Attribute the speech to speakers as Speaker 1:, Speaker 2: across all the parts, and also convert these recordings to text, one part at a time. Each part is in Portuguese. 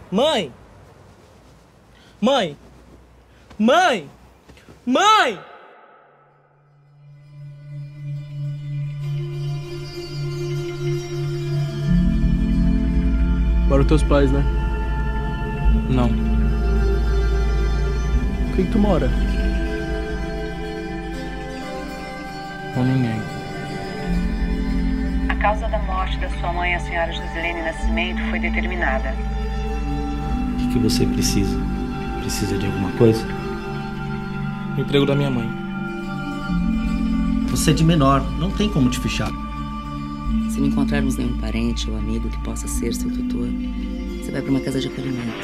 Speaker 1: Mãe! Mãe! Mãe! Mãe!
Speaker 2: Para os teus pais, né?
Speaker 1: Não.
Speaker 2: Com quem tu mora?
Speaker 1: Com ninguém.
Speaker 3: A causa da morte da sua mãe, a senhora Josilene Nascimento, foi determinada.
Speaker 4: O que você precisa? Precisa de alguma coisa?
Speaker 1: O emprego da minha mãe.
Speaker 4: Você é de menor, não tem como te fichar.
Speaker 5: Se não encontrarmos nenhum parente ou amigo que possa ser seu tutor, você vai para uma casa de acolhimento.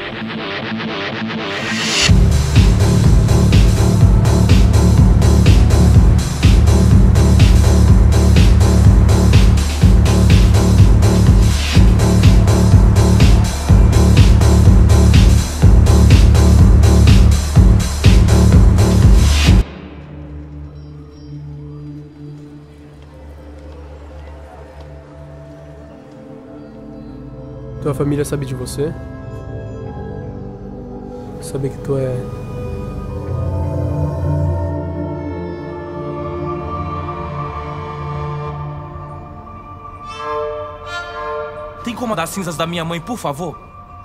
Speaker 2: Tua família sabe de você? Sabe que tu é...
Speaker 1: Tem como dar as cinzas da minha mãe, por favor?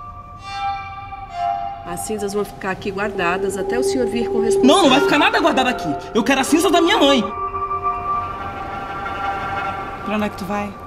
Speaker 6: As cinzas vão ficar aqui guardadas até o senhor vir com resposta.
Speaker 1: Não, não vai ficar nada guardado aqui. Eu quero as cinzas da minha mãe.
Speaker 7: Pra onde é que tu vai?